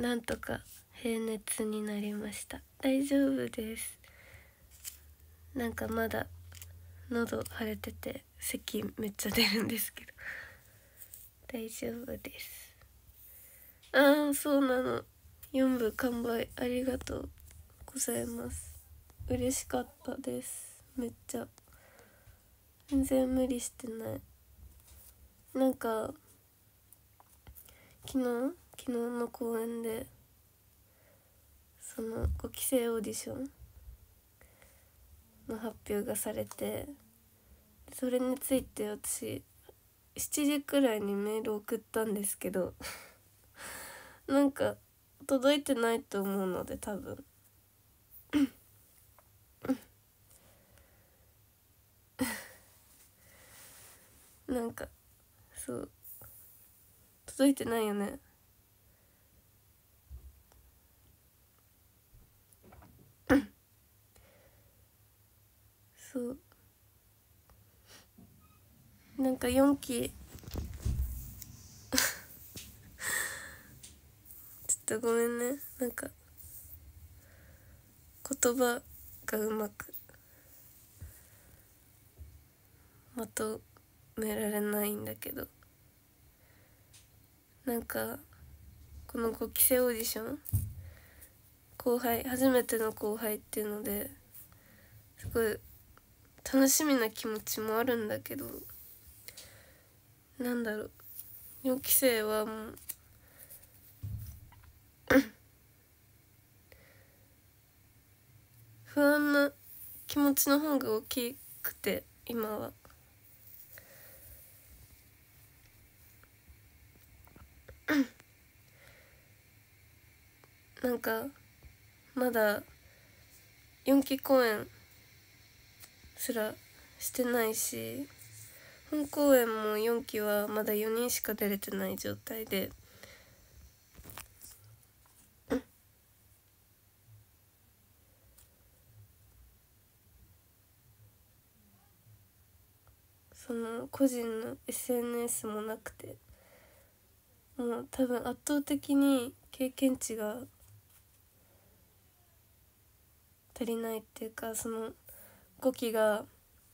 なんとか平熱になりました。大丈夫です。なんかまだ喉腫れてて咳めっちゃ出るんですけど大丈夫です。ああ、そうなの。4部完売ありがとうございます。嬉しかったです。めっちゃ全然無理してない。なんか昨日の公演でその5期生オーディションの発表がされて、それについて私7時くらいにメール送ったんですけどなんか届いてないと思うので多分なんかそう届いてないよね。そうなんか4期ちょっとごめんね、なんか言葉がうまくまとめられないんだけど、なんかこの5期生オーディション後輩初めての後輩っていうのですごい楽しみな気持ちもあるんだけど、なんだろう、4期生はもう不安な気持ちの方が大きくて今は。なんかまだ4期公演すらしてないし、本公演も4期はまだ4人しか出れてない状態で、その個人の SNS もなくて、もう多分圧倒的に経験値が足りないっていうか、その5期が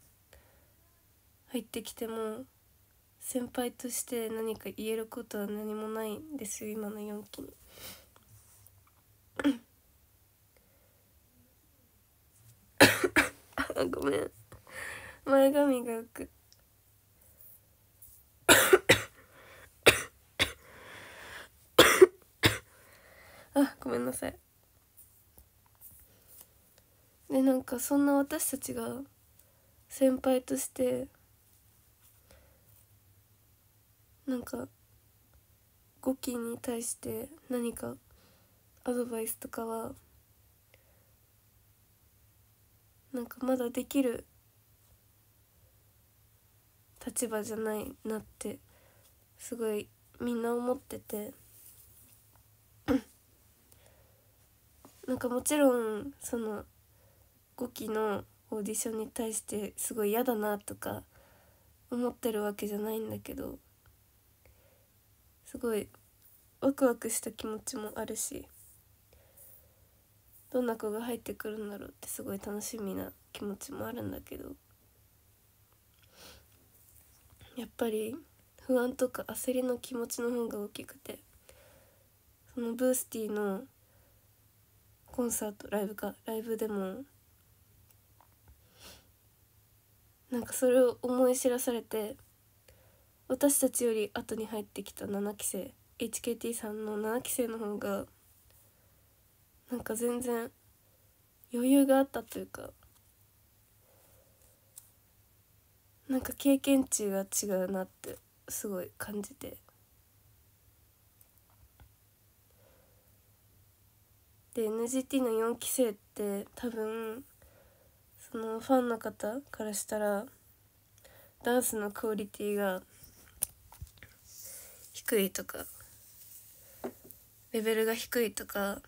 入ってきても先輩として何か言えることは何もないんですよ今の4期にあ、ごめん、前髪が浮くあ、ごめんなさい。でなんかそんな私たちが先輩としてなんか5期に対して何かアドバイスとかはなんかまだできる立場じゃないなってすごいみんな思っててなんかもちろんその5期のオーディションに対してすごい嫌だなとか思ってるわけじゃないんだけど、すごいワクワクした気持ちもあるし、どんな子が入ってくるんだろうってすごい楽しみな気持ちもあるんだけど、やっぱり不安とか焦りの気持ちの方が大きくて、そのブースティーのコンサートライブでもなんかそれを思い知らされて、私たちより後に入ってきた7期生 HKT さんの7期生の方がなんか全然余裕があったというか、なんか経験値が違うなってすごい感じて、で NGT の4期生って多分そのファンの方からしたらダンスのクオリティが低いとかレベルが低いとか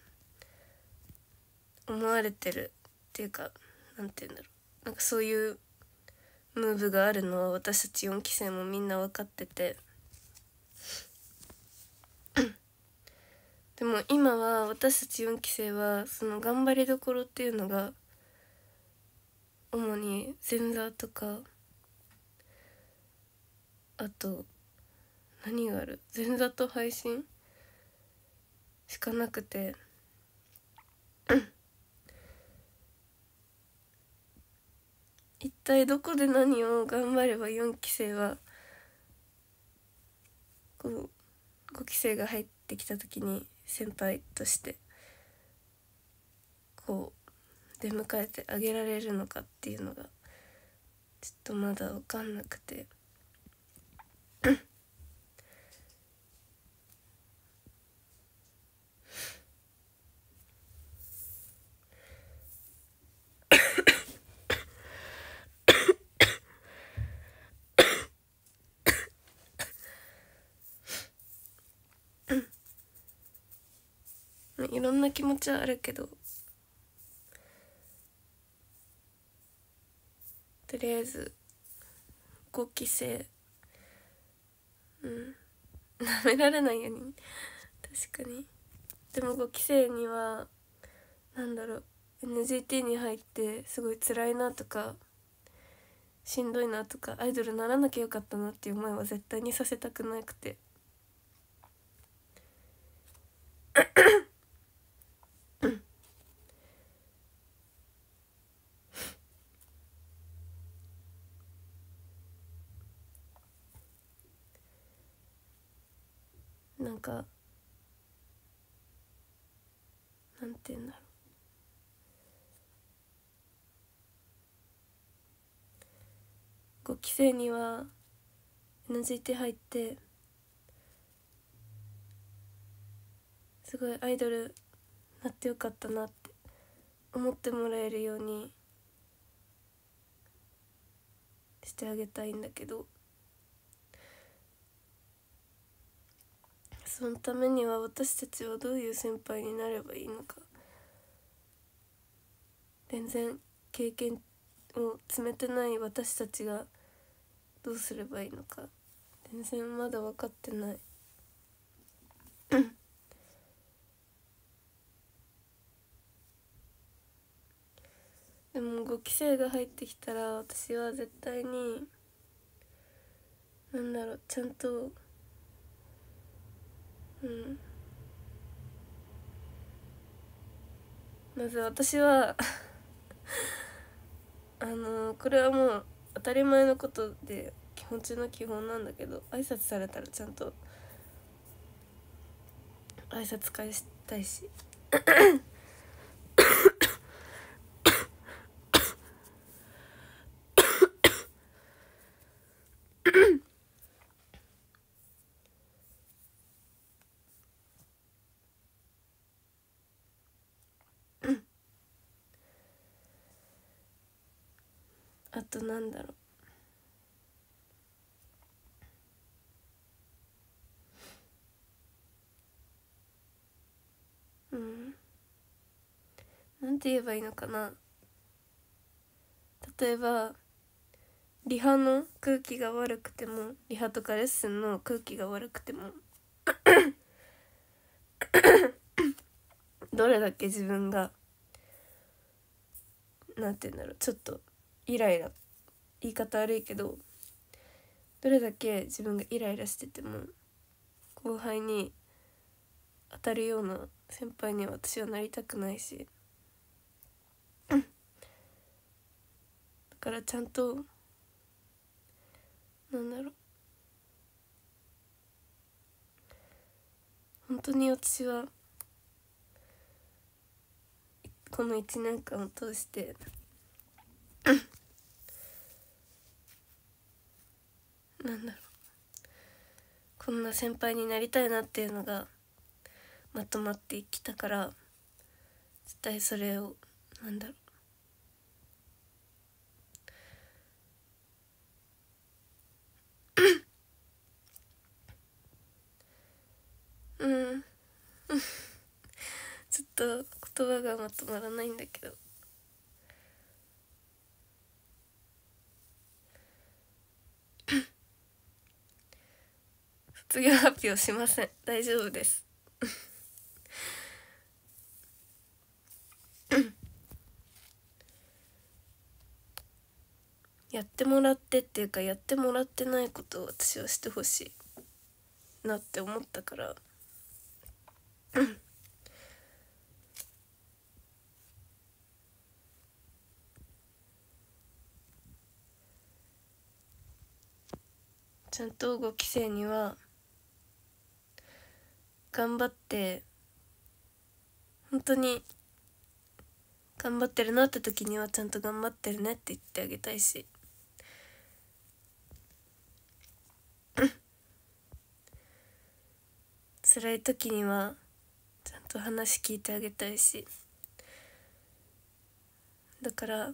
思われてるっていうか、なんて言うんだろう、なんかそういうムーブがあるのは私たち4期生もみんな分かっててでも今は私たち4期生はその頑張りどころっていうのが主に前座とか、あと何がある、前座と配信しかなくて一体どこで何を頑張れば4期生はこう5期生が入ってきた時に先輩としてこう出迎えてあげられるのかっていうのがちょっとまだ分かんなくていろんな気持ちはあるけど、とりあえず5期生なめられないように確かに。でも5期生にはなんだろう、 NGT に入ってすごい辛いなとかしんどいなとかアイドルならなきゃよかったなっていう思いは絶対にさせたくなくてなんかなんて言うんだろう、5期生には NGT 入ってすごいアイドルなってよかったなって思ってもらえるようにしてあげたいんだけど、そのためには私たちはどういう先輩になればいいのか、全然経験を積めてない私たちがどうすればいいのか全然まだ分かってないでも5期生が入ってきたら私は絶対になんだろう、ちゃんとまず私はこれはもう当たり前のことで基本中の基本なんだけど、挨拶されたらちゃんと挨拶返したいしあとなんだろう、なんて言えばいいのかな、例えばリハの空気が悪くても、リハとかレッスンの空気が悪くてもどれだけ自分がなんて言うんだろう、ちょっとイライラ、言い方悪いけどどれだけ自分がイライラしてても後輩に当たるような先輩には私はなりたくないしだからちゃんとなんだろう、本当に私はこの1年間を通してなんだろう、こんな先輩になりたいなっていうのがまとまってきたから、絶対それをなんだろうちょっと言葉がまとまらないんだけど卒業発表しません、大丈夫ですやってもらってっていうか、やってもらってないことを私はしてほしいなって思ったからちゃんと5期生には頑張って、本当に頑張ってるなって時にはちゃんと頑張ってるねって言ってあげたいし辛い時にはちゃんと話聞いてあげたいし、だから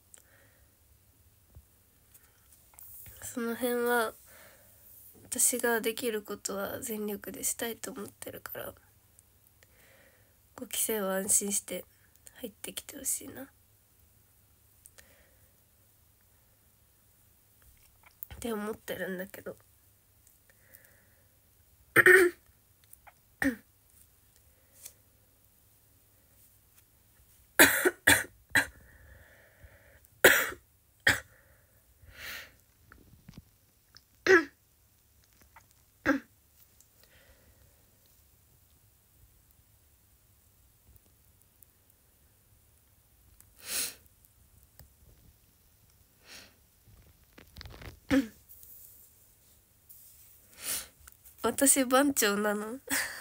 その辺は私ができることは全力でしたいと思ってるから、5期生は安心して入ってきてほしいなって思ってるんだけど私番長なの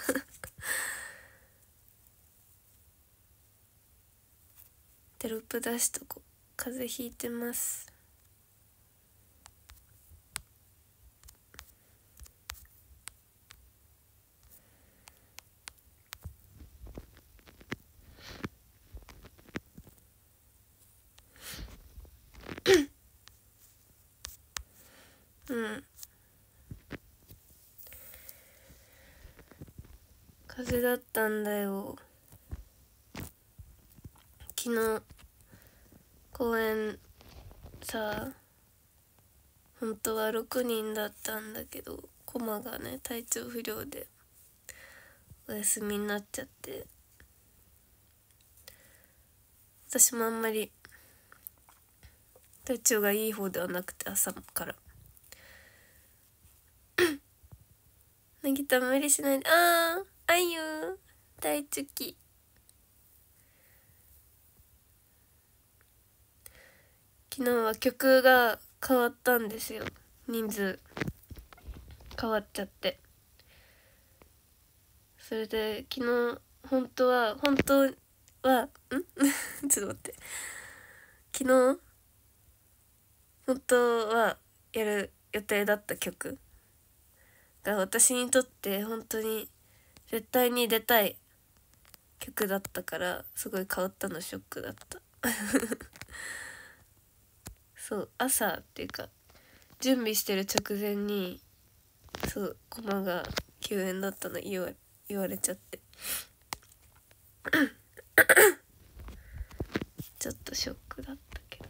テロップ出しとこ。風邪ひいてます。うん、風邪だったんだよ。昨日公演さ、本当は6人だったんだけど、コマがね体調不良でお休みになっちゃって、私もあんまり体調がいい方ではなくて、朝からなぎた無理しないで。あゆ大チュキ。昨日は曲が変わったんですよ。人数変わっちゃって、それで昨日本当はちょっと待って、昨日本当はやる予定だった曲が私にとって本当に絶対に出たい曲だったから、すごい変わったのショックだったそう朝っていうか準備してる直前に、そうコマが休演だったの言われちゃってちょっとショックだったけど、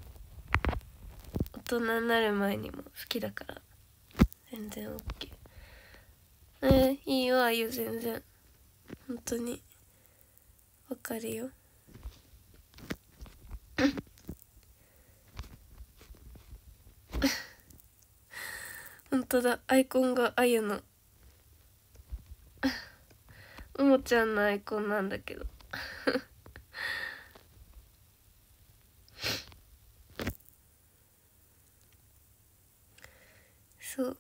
大人になる前にも好きだから全然 OK。いいよあゆ、全然本当にわかるよ本当だ、アイコンがあゆのももちゃんのアイコンなんだけどそう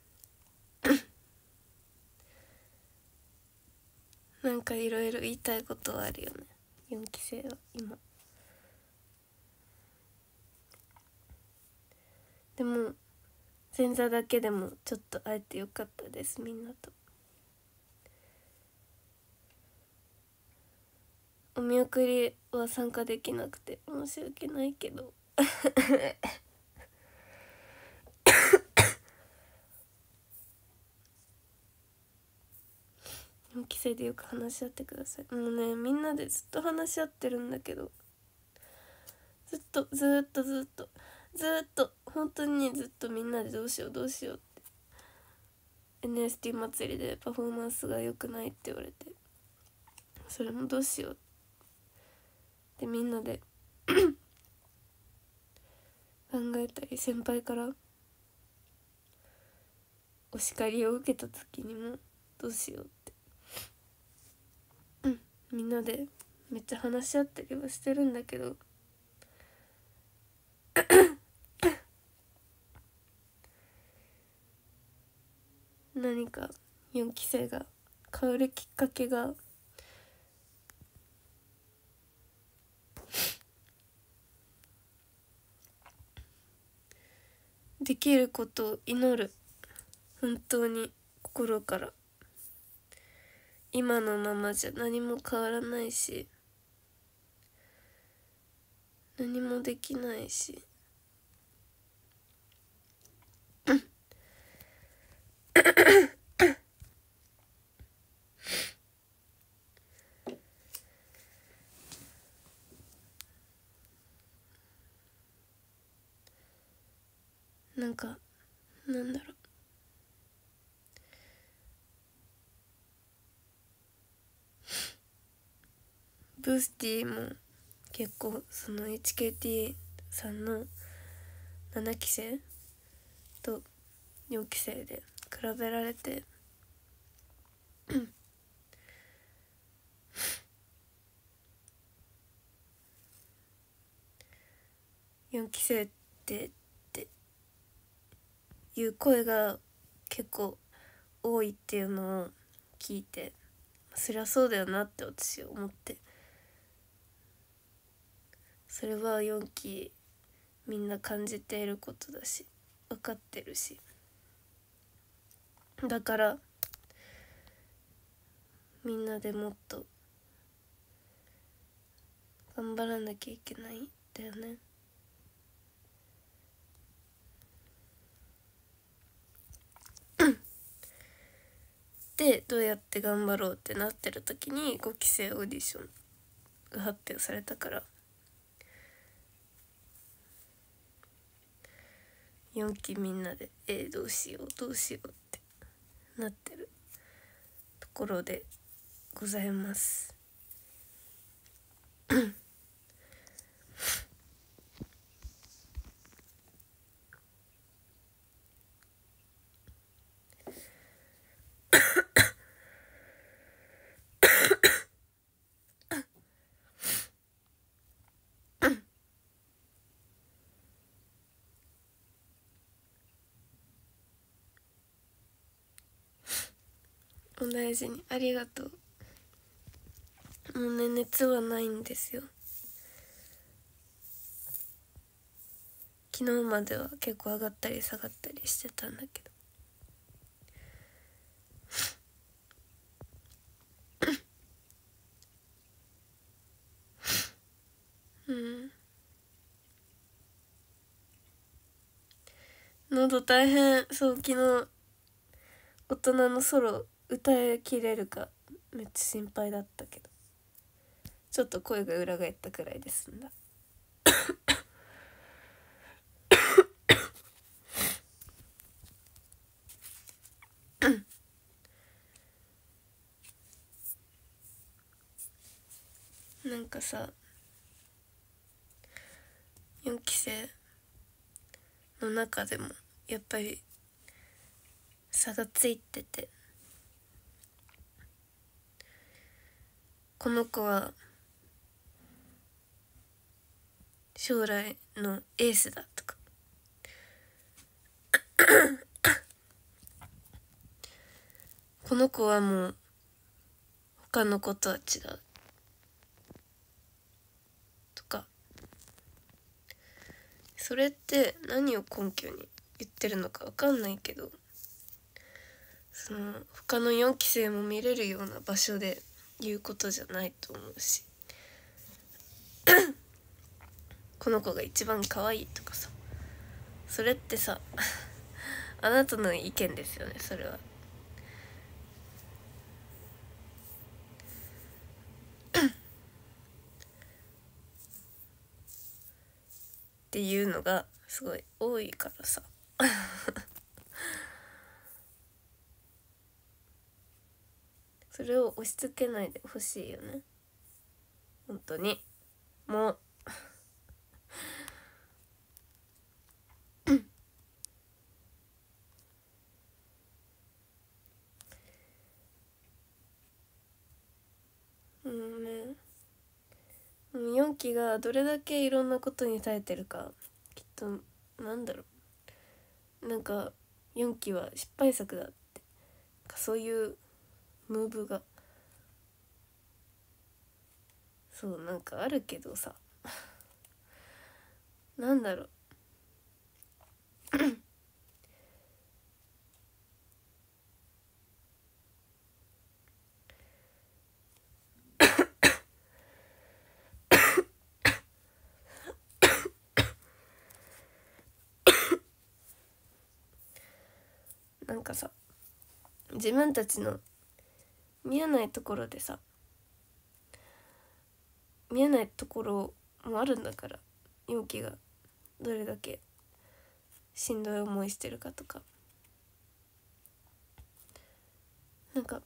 なんかいろいろ言いたいことはあるよね、4期生は今。でも前座だけでもちょっと会えてよかったです、みんなと。お見送りは参加できなくて申し訳ないけど4期生でよく話し合ってください。もうね、みんなでずっと話し合ってるんだけど、ずっと本当にずっとみんなでどうしようって、 NST 祭りでパフォーマンスが良くないって言われて、それもどうしようってみんなで考えたり、先輩からお叱りを受けた時にもどうしようって、みんなでめっちゃ話し合ったりはしてるんだけど何か4期生が変わるきっかけができることを祈る。本当に心から。今のままじゃ何も変わらないし、何もできないしなんかなんだろう、ブースティーも結構その HKT さんの7期生と4期生で比べられて4期生っていう声が結構多いっていうのを聞いて、そりゃそうだよなって私は思って、それは4期みんな感じていることだし分かってるし、だからみんなでもっと頑張らなきゃいけないんだよね。でどうやって頑張ろうってなってる時に5期生オーディションが発表されたから、4期みんなでどうしようどうしようってなってるところでございます。お大事に、ありがとう。もうね、熱はないんですよ。昨日までは結構上がったり下がったりしてたんだけど喉大変そう。昨日大人のソロ歌いきれるかめっちゃ心配だったけど、ちょっと声が裏返ったくらいで済んだ。なんかさ、4期生の中でもやっぱり差がついてて、この子は将来のエースだとかこの子はもう他の子とは違うとか、それって何を根拠に言ってるのか分かんないけど、その他の4期生も見れるような場所で言うことじゃないと思うしこの子が一番可愛いとかさ、それってさあなたの意見ですよね、それは。っていうのがすごい多いからさそれを押し付けないでほしいよね、本当に。もう気がどれだけいろんなことに耐えてるか、きっとなんだろう、なんか4期は失敗作だって、そういうムーブがそうなんかあるけどさなんだろうなんかさ、自分たちの見えないところでさ、見えないところもあるんだから、陽気がどれだけしんどい思いしてるかとか、なんか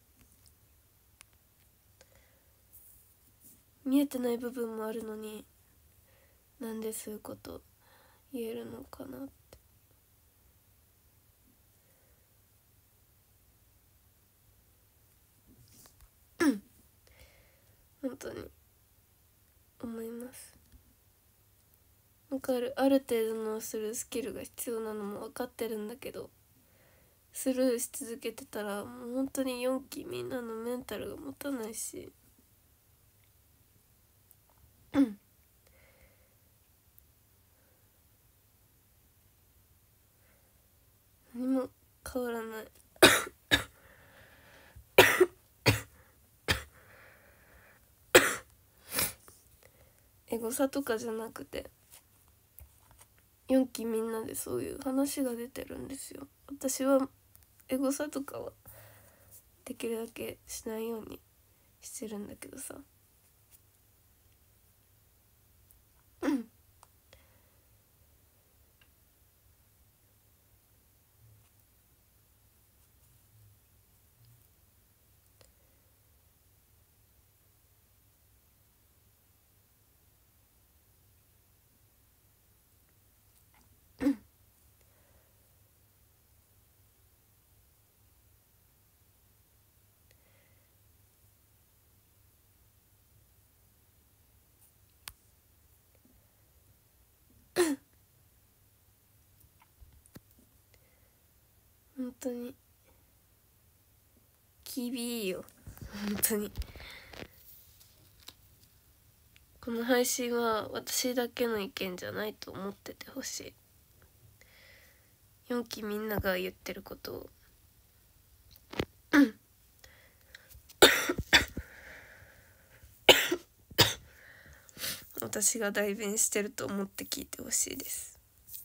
見えてない部分もあるのに、なんでそういうこと言えるのかなって。本当に思います。なんかある程度のするスキルが必要なのも分かってるんだけど、スルーし続けてたらもう本当に4期みんなのメンタルが持たないし、何も変わらないエゴサとかじゃなくて、4期みんなでそういう話が出てるんですよ。私はエゴサとかはできるだけしないようにしてるんだけどさ本当に厳いよ。本当にこの配信は私だけの意見じゃないと思っててほしい。4期みんなが言ってることを私が代弁してると思って聞いてほしいです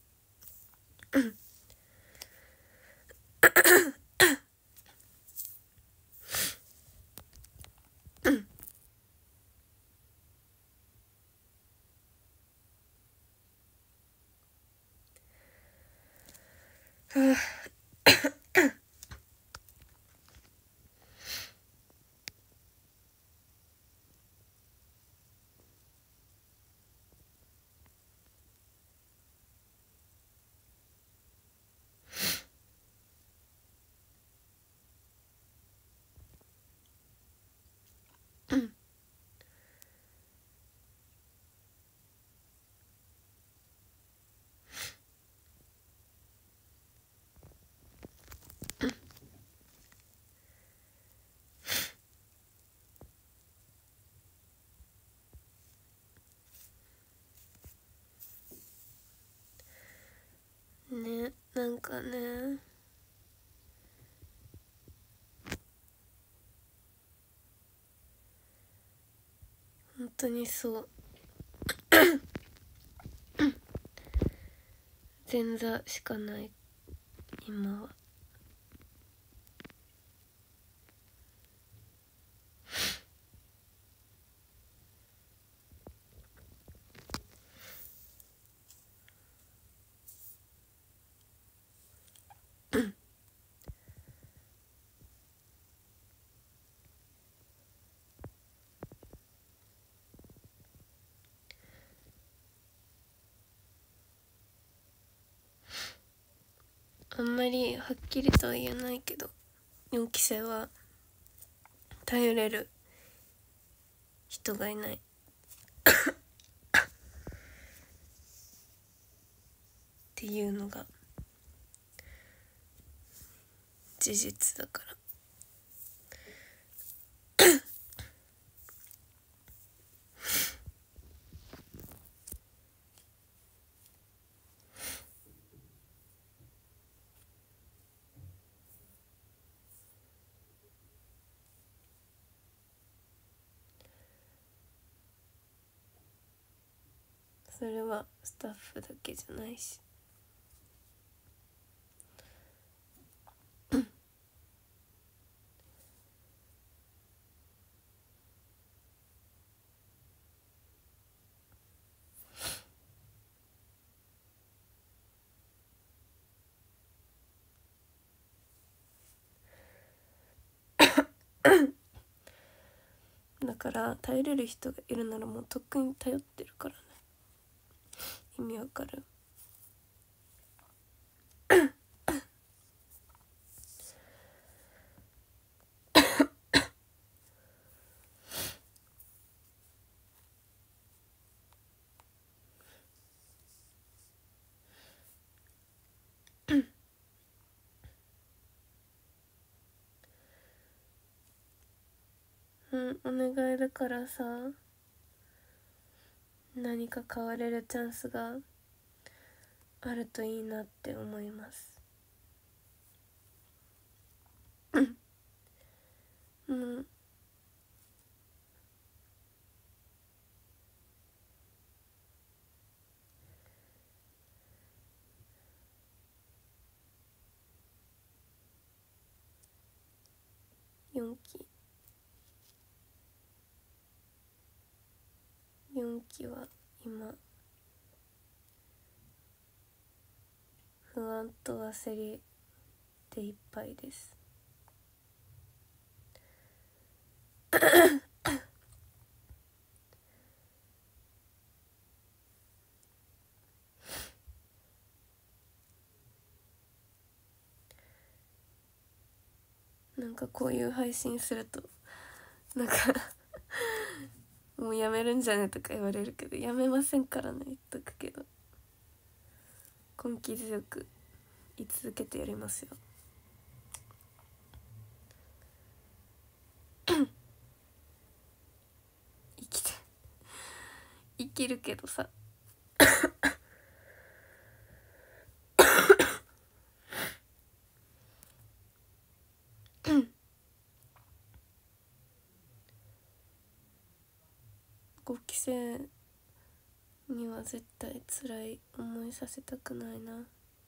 ね。なんかね、本当にそう前座しかない今は。あんまりはっきりとは言えないけど、4期生は頼れる人がいないていうのが事実だから。それはスタッフだけじゃないし。だから頼れる人がいるならもうとっくに頼ってるからね。意味わかる？うん、お願いだからさ、何か変われるチャンスがあるといいなって思います。うん。4期は今不安と焦りでいっぱいです。なんかこういう配信するとなんかもうやめるんじゃねとか言われるけど、やめませんからね、言っとくけど、根気強く言い続けてやりますよ。生きるけどさ5期生には絶対辛い思いさせたくないな。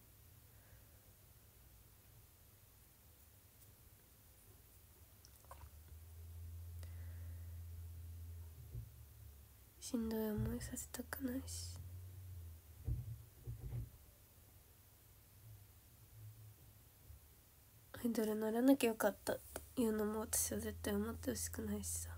しんどい思いさせたくないし。アイドルならなきゃよかったっていうのも私は絶対思ってほしくないしさ。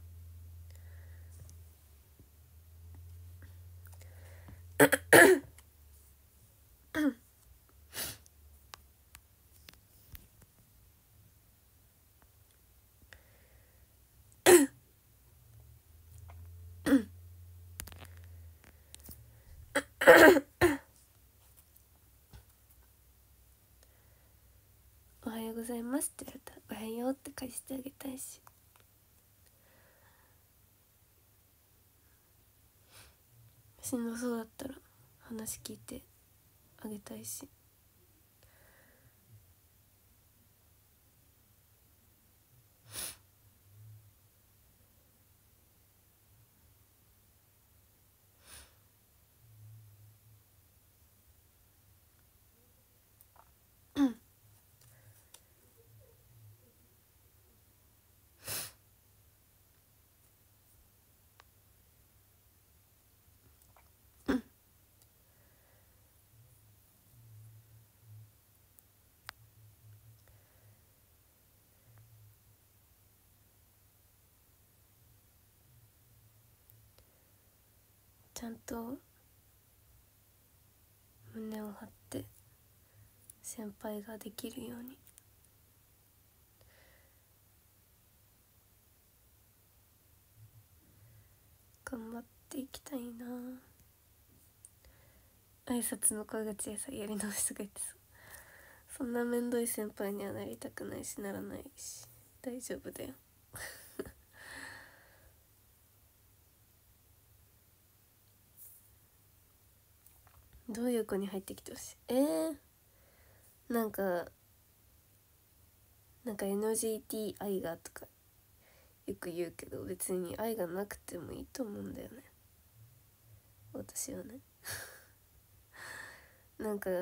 おはようございますって言われたらおはようって返してあげたいし、しんどそうだったら話聞いてあげたいし。ちゃんと胸を張って先輩ができるように頑張っていきたいな。 挨拶の声が小さい、やり直しとか言ってさ、そんなめんどい先輩にはなりたくないしならないし大丈夫だよどういう子に入ってきてほしい？なんか NGT 愛がとかよく言うけど、別に愛がなくてもいいと思うんだよね、私はねなんか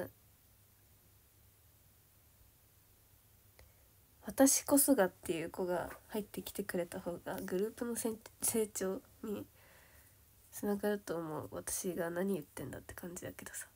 私こそがっていう子が入ってきてくれた方がグループの成長につながると思う。私が何言ってんだって感じだけどさ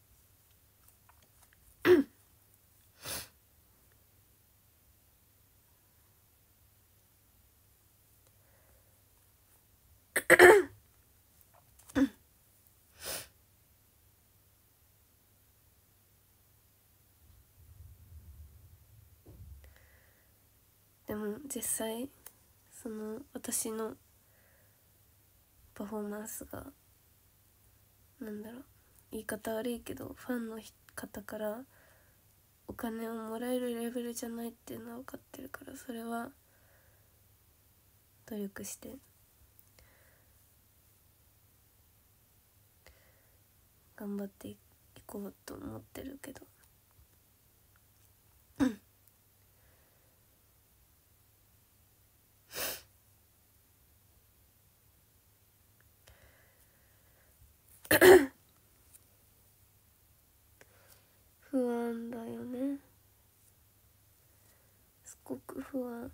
でも実際その私のパフォーマンスがなんだろう、言い方悪いけどファンの方からお金をもらえるレベルじゃないっていうのは分かってるから、それは努力して頑張っていこうと思ってるけど不安だよね、すごく不安。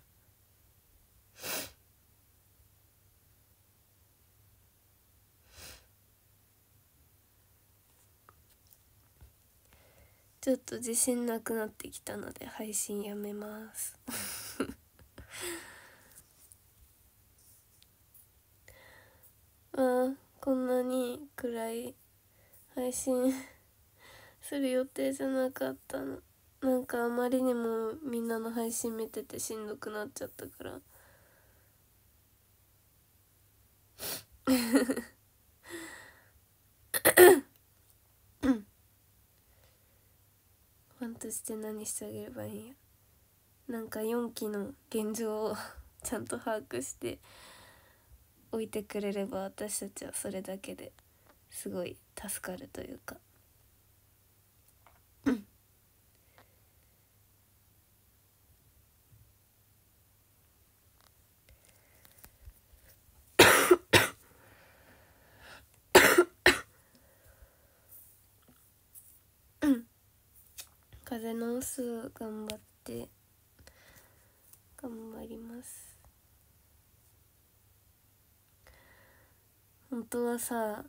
ちょっと自信なくなってきたので配信やめますこんなに暗い配信する予定じゃなかったの。なんかあまりにもみんなの配信見ててしんどくなっちゃったからファンとして何してあげればいいんや。なんか4期の現状をちゃんと把握しておいてくれれば私たちはそれだけですごい助かるというか風の治す頑張ります。本当はさ、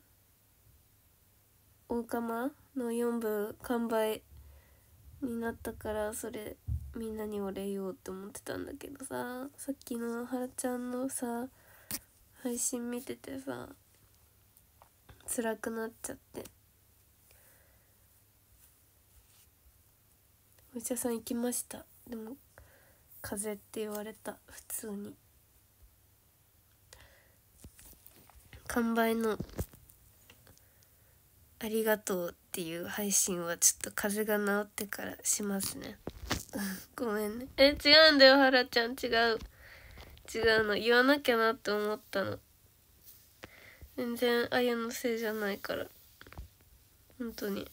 大釜の4部完売になったからそれみんなにお礼言おうって思ってたんだけどさ、さっきのはらちゃんのさ配信見ててさ辛くなっちゃって、お医者さん行きました。でも風邪って言われた。普通に完売のありがとうっていう配信はちょっと風邪が治ってからしますねごめんね。違うんだよはらちゃん、違うの言わなきゃなって思ったの。全然あやのせいじゃないから本当に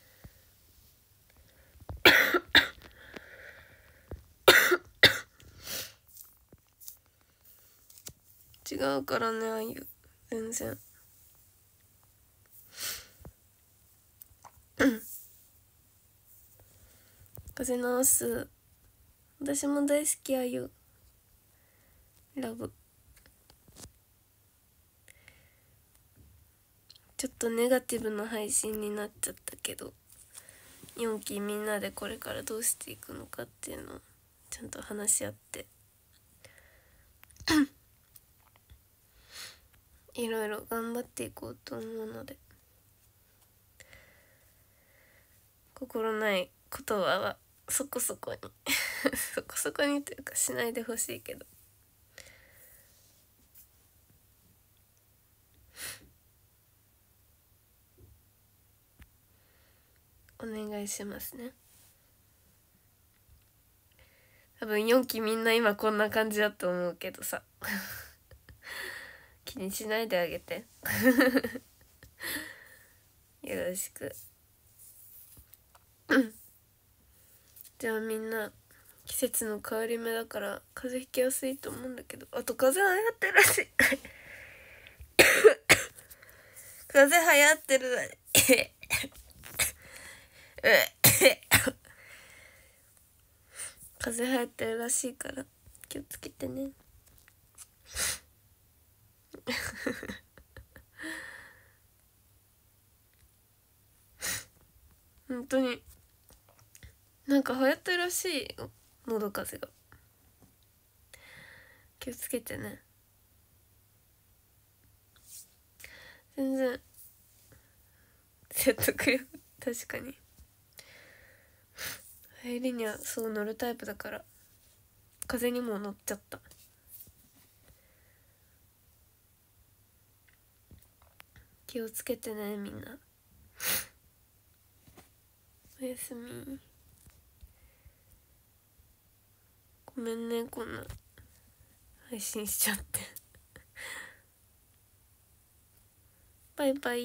違うからね、あゆ全然風直す。私も大好きあゆラブ。ちょっとネガティブな配信になっちゃったけど、4期みんなでこれからどうしていくのかっていうのをちゃんと話し合っていろいろ頑張っていこうと思うので、心ないことはそこそこにそこそこにというかしないでほしいけど、 お願いしますね。多分4期みんな今こんな感じだと思うけどさ気にしないであげてよろしくじゃあみんな季節の変わり目だから風邪ひきやすいと思うんだけど、あと風邪流行ってるらしい風邪流行ってるらしい風邪流行ってるらしいから気をつけてね本当になんか流行ってるらしいよ、喉風邪が。気をつけてね。全然説得力確かに入りにはそう乗るタイプだから風にも乗っちゃった。気をつけてねみんな。おやすみ。ごめんねこんな配信しちゃってバイバイ。